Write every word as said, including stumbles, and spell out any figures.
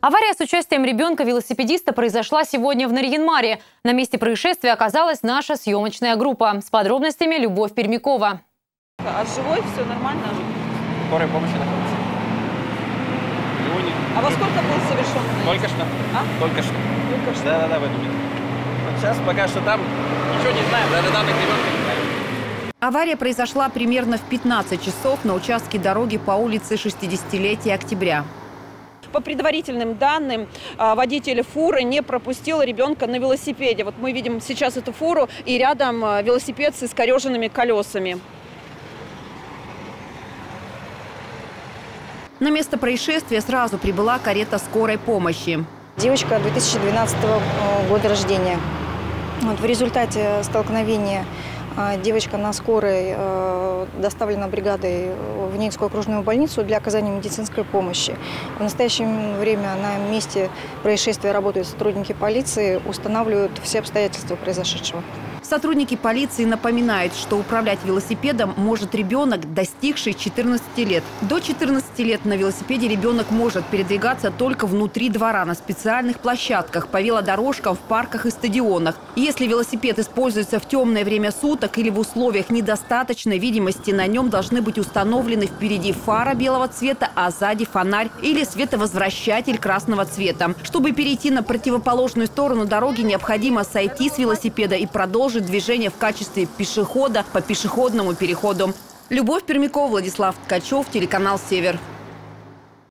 Авария с участием ребенка-велосипедиста произошла сегодня в Нарьян-Маре. На месте происшествия оказалась наша съемочная группа. С подробностями Любовь Пермякова. А живой все нормально? Скорая помощь находится. Его не... А во сколько был совершен? Только что. А? Только что. Только что. Да-да-да, в эту минуту. Вот сейчас пока что там ничего не знаем, даже данных ребенка не знаем. Авария произошла примерно в пятнадцать часов на участке дороги по улице шестидесятилетия Октября. По предварительным данным, водитель фуры не пропустил ребенка на велосипеде. Вот мы видим сейчас эту фуру и рядом велосипед с искореженными колесами. На место происшествия сразу прибыла карета скорой помощи. Девочка две тысячи двенадцатого года рождения. Вот в результате столкновения девочка на скорой э, доставлена бригадой в Ненецкую окружную больницу для оказания медицинской помощи. В настоящее время на месте происшествия работают сотрудники полиции, устанавливают все обстоятельства произошедшего. Сотрудники полиции напоминают, что управлять велосипедом может ребенок, достигший четырнадцати лет. До четырнадцати лет на велосипеде ребенок может передвигаться только внутри двора на специальных площадках, по велодорожкам, в парках и стадионах. Если велосипед используется в темное время суток или в условиях недостаточной видимости, на нем должны быть установлены впереди фара белого цвета, а сзади фонарь или световозвращатель красного цвета. Чтобы перейти на противоположную сторону дороги, необходимо сойти с велосипеда и продолжить движение в качестве пешехода по пешеходному переходу. Любовь Пермякова, Владислав Ткачев, телеканал «Север».